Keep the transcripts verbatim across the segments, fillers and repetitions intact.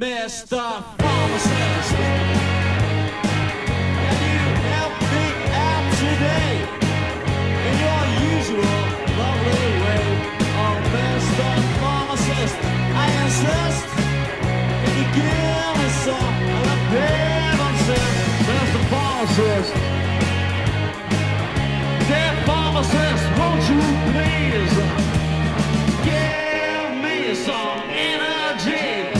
Mister Pharmacist, can you help me out today in your usual lovely way? Oh, Mister Pharmacist, I insist, can you give me some of the Pharmacist? Mister Pharmacist, dear Pharmacist, won't you please give me some energy?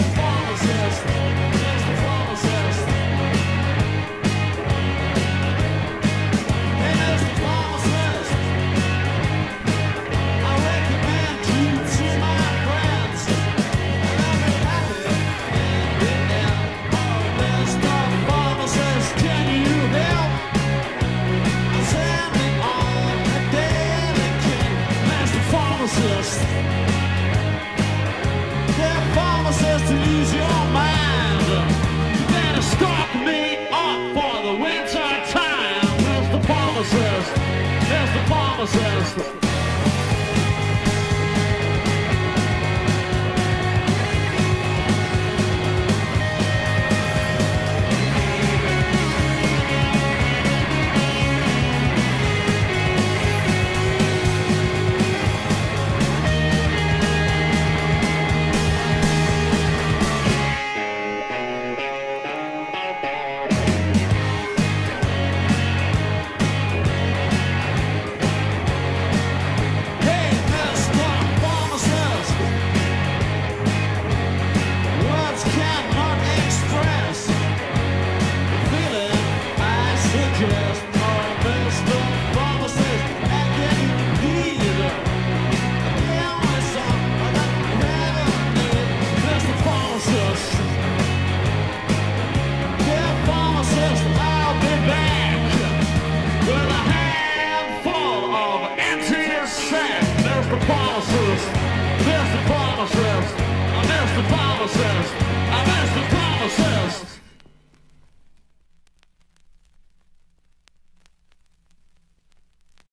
That pharmacist to lose your mind. You better stock me up for the winter time. Mister Pharmacist, Mister Pharmacist.